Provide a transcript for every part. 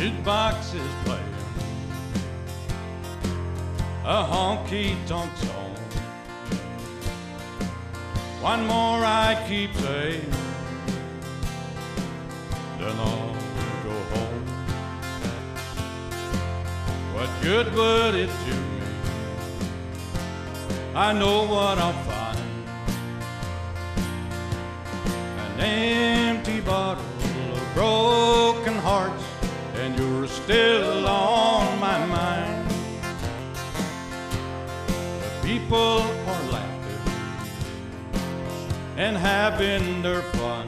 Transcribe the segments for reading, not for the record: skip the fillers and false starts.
jukebox is playing a honky-tonk song. One more I keep saying, then I'll go home. What good would it do me? I know what I'll find. An empty bottle of broken hearts, and you're still on my mind. The people are laughing and having their fun,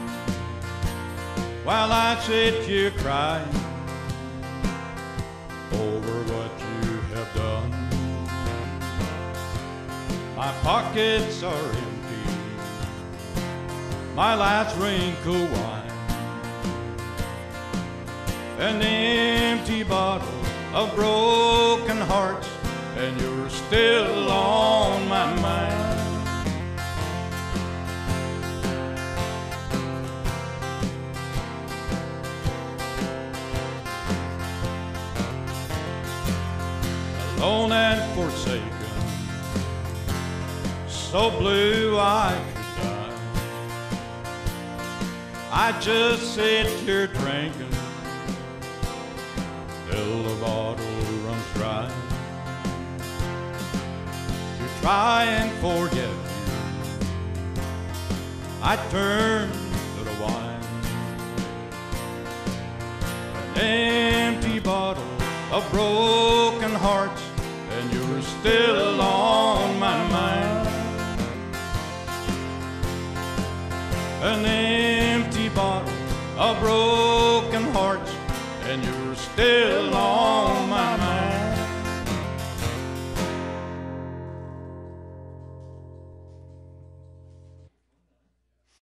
while I sit here crying over what you have done. My pockets are empty, my last wrinkle wine, an empty bottle of broken hearts, and you're still on my mind. Alone and forsaken, so blue I could die. I just sit here drinking till the bottle runs dry. To try and forget you, I turn to the wine. An empty bottle of broken hearts, and you're still on my mind. An empty bottle of broken hearts, and you're still on my mind.